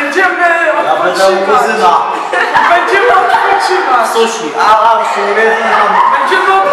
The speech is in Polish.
Będziemy odpoczywać. Kuzyna. Będziemy odpoczywać. Sushi. A, się nie wiem. Będziemy